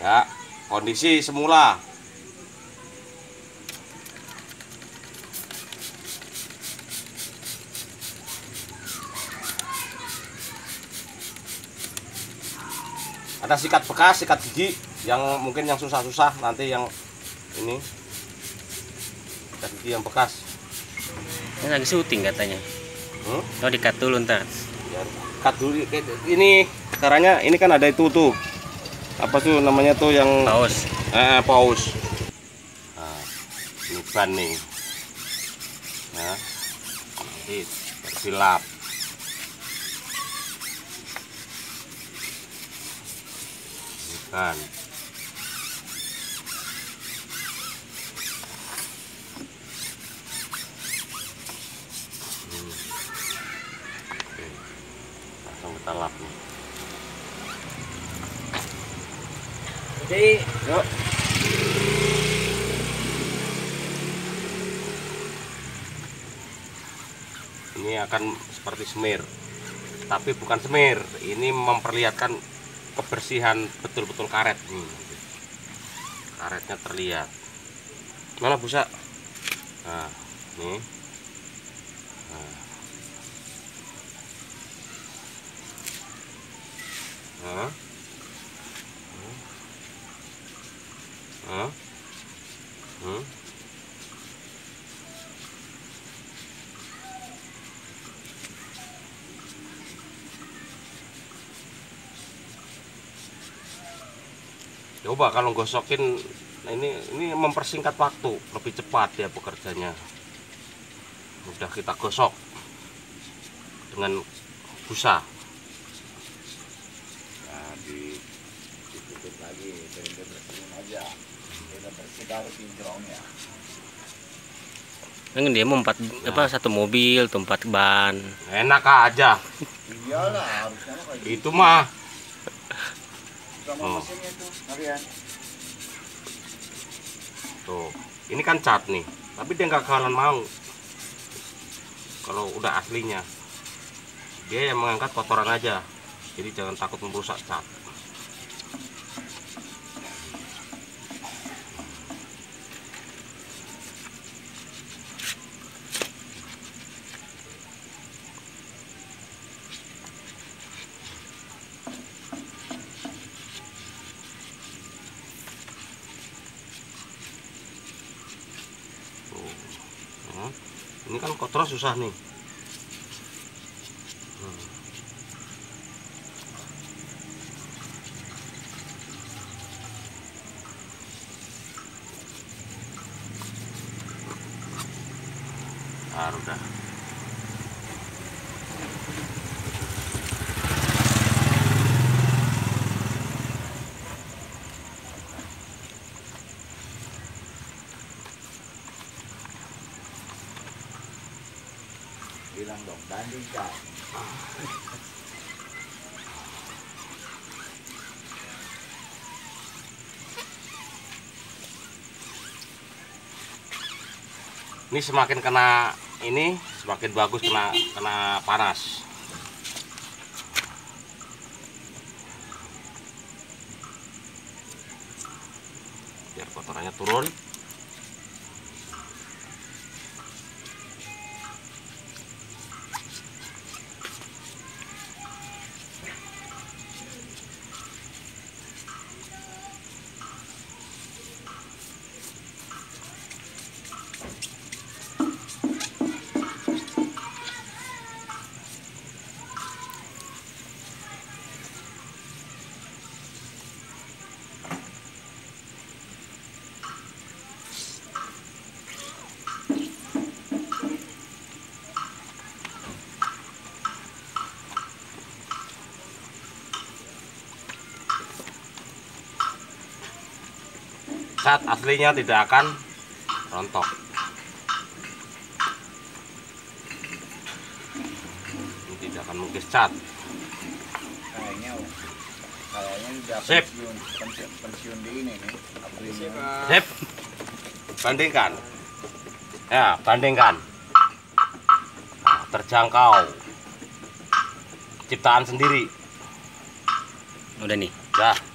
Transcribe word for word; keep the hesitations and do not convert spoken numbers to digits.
Ya, kondisi semula. Ada sikat bekas, sikat gigi yang mungkin yang susah-susah, nanti yang ini sikat gigi yang bekas. Ini lagi syuting katanya. Hmm? Oh, dikat dulu ntar. Ya, cut dulu. Ini caranya, ini kan ada itu tuh. Apa tuh namanya tuh yang Paus. Eh, paus. Nah, ini ban nih. Nah, nanti bersilap. Ini ban. Hmm. Oke, langsung kita lap nih. Jadi, Yuk. Ini akan seperti semir, tapi bukan semir. Ini memperlihatkan kebersihan betul-betul karet. Hmm. Karetnya terlihat. Mana busa? Nah, nih. Nah. Nah. Nah. Hmm. Coba kalau gosokin ini ini mempersingkat waktu, lebih cepat ya bekerjanya. Udah kita gosok dengan busa. Nah, di ditutup lagi, jadi bersihin aja. Kita bersih harus kinclongnya. kan dia mau empat apa satu mobil, tuh empat ban. Enak aja. Iyalah, harusnya mah kayak gitu. Itu mah. Sama Oh. mesinnya tuh, Marian. Tuh, ini kan cat nih, tapi dia nggak bakalan mau. Kalau udah aslinya, dia yang mengangkat kotoran aja. Jadi jangan takut merusak cat. Tuh. Ini kan kotor susah nih. Hmm. Baru dah. Bilang dong, bandingkan. Ini semakin kena ini semakin bagus kena kena panas. Biar kotorannya turun. Cat aslinya tidak akan rontok. Ini tidak akan mengkis cat. Kayaknya, kayaknya udah Sip. pensiun, pensiun, pensiun di ini nih. Aprilnya. Sip. Bandingkan. Ya, bandingkan. Nah, terjangkau. Ciptaan sendiri. Udah nih. Dah.